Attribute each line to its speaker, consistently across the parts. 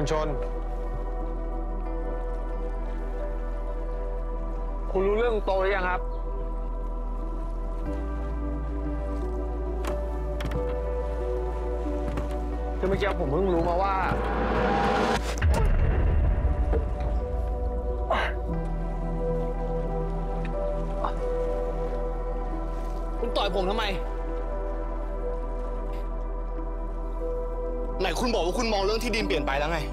Speaker 1: ชนคุณรู้เรื่องโตหรือยังครับคือเมื่อกี้ผมเพิ่งรู้มาว่าคุณต่อยผมทำไม
Speaker 2: ไหนคุณบอกว่าคุณมองเรื่องที่ดินเปลี่ยนไปแล้วไง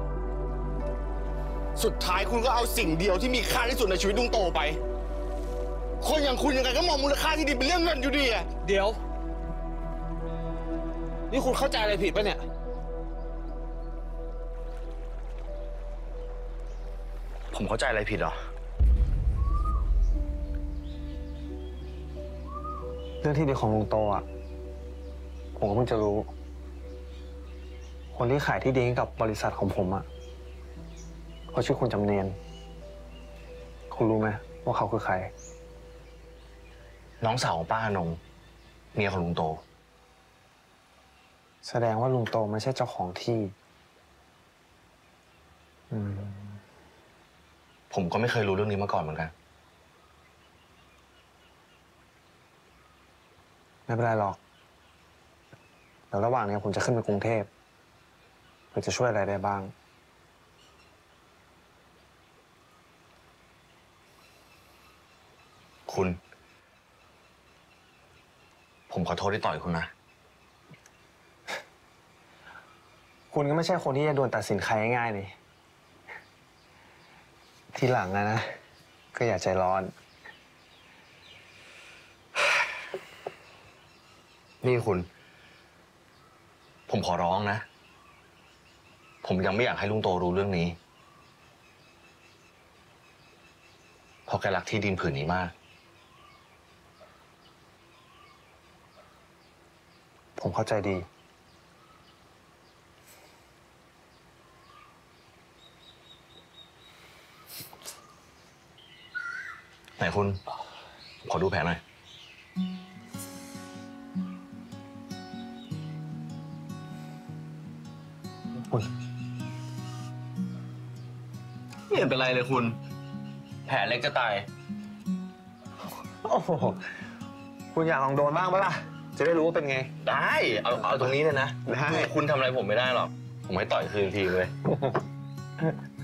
Speaker 2: สุดท้ายคุณก็เอาสิ่งเดียวที่มีค่าที่สุดในชีวิตลุงโตไปคนอย่างคุณยังไงก็มองมูลค่าที่ดินเป็นเรื่องเงินอยู่ดีอะ
Speaker 1: เดี๋ยวนี่คุณเข้าใจอะไรผิดปะเนี่ย
Speaker 2: ผมเข้าใจอะไรผิดเหรอ
Speaker 1: เรื่องที่ดินของลุงโตอ่ะผมก็เพิ่งจะรู้คนที่ขายที่ดินให้กับบริษัทของผมอ่ะเขาชื่อคุณจำเนียนคุณรู้ไหมว่าเขาคือใคร
Speaker 2: น้องสาวของป้าอนงเมียของลุงโต
Speaker 1: แสดงว่าลุงโตไม่ใช่เจ้าของที่
Speaker 2: ผมก็ไม่เคยรู้เรื่องนี้มาก่อนเหมือนกัน
Speaker 1: ไม่เป็นไรหรอกเดี๋ยวระหว่างนี้ผมจะขึ้นไปกรุงเทพเพื่อจะช่วยอะไรได้บ้าง
Speaker 2: คุณผมขอโทษที่ต่อยคุณนะ
Speaker 1: คุณก็ไม่ใช่คนที่จะโดนตัดสินใครง่ายๆนี่ทีหลังนะก็อย่าใจร้อน
Speaker 2: นี่คุณผมขอร้องนะผมยังไม่อยากให้ลุงโตรู้เรื่องนี้เพราะแกรักที่ดินผืนนี้มาก
Speaker 1: ผมเข้าใจดี
Speaker 2: ไหนคุณขอดูแผลหน่อยไม่เห็นเป็นไรเลยคุณแผลเล็กจะตาย
Speaker 1: โอ้โหคุณอยากลองโดนบ้างปะล่ะจะได้รู้ว่าเป็นไง
Speaker 2: ได้เอาตรงนี้เลยนะ
Speaker 1: ได้
Speaker 2: คุณทำอะไรผมไม่ได้หรอกผมให้ต่อยคืนทีเลย